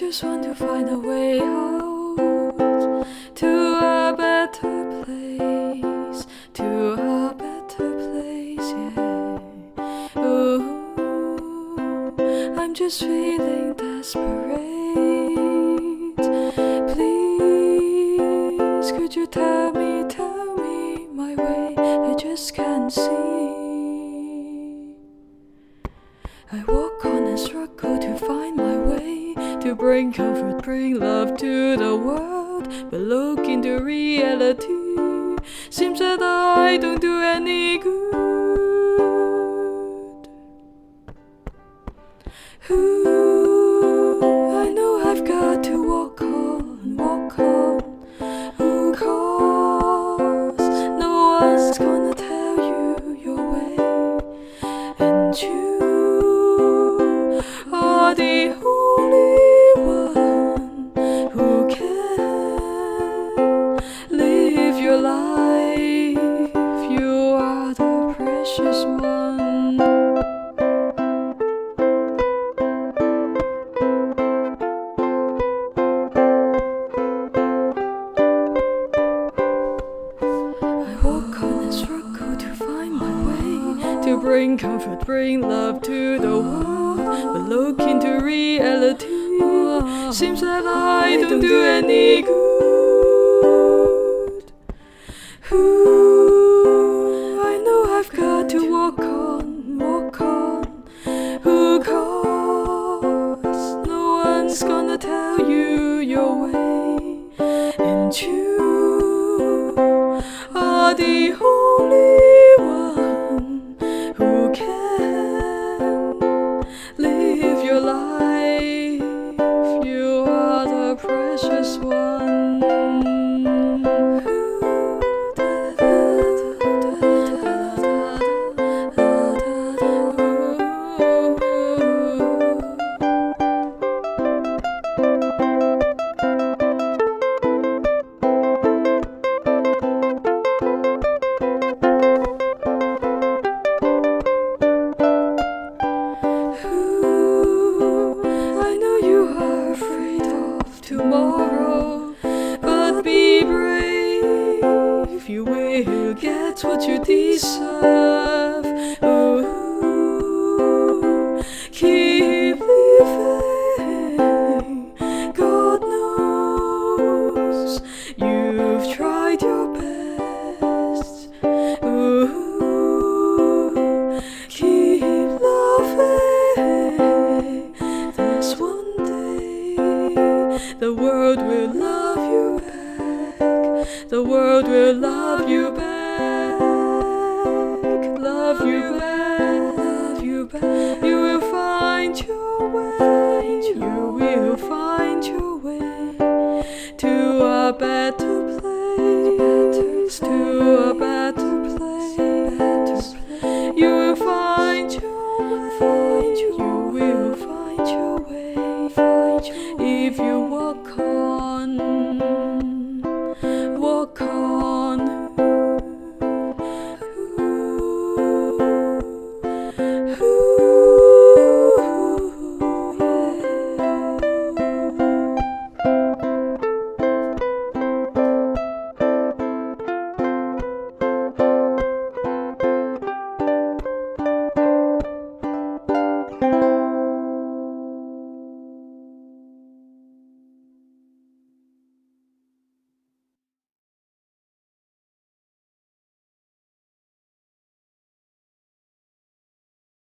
just want to find a way out to a better place, to a better place, yeah. Ooh, I'm just feeling desperate. Please, could you tell me my way? I just can't see. I walk on and struggle to find my way, to bring comfort, bring love to the world. But look into reality, seems that I don't do any good. Ooh, I know I've got to walk on, walk on. Ooh, 'cause no one's gonna tell you your way, and you are the only one who can live your life. You are the precious one. I walk on and struggle to find my way, to bring comfort, bring love to the world. But look into reality, seems that I don't do any good. Ooh, I know I've got to walk on, walk on. Ooh, 'cause no one's gonna tell you your way, and you are the only one who can live your life. You are the precious one. Tomorrow, but be brave, you will get what you deserve. Ooh, keep living, God knows you've tried your best. Ooh, keep loving, there's one day the world will love you back. The world will love you back. Love you back. Love you back. You will find your way. You will find your way to a better place. To a better place. You will find your way. You will find your way. If you walk on.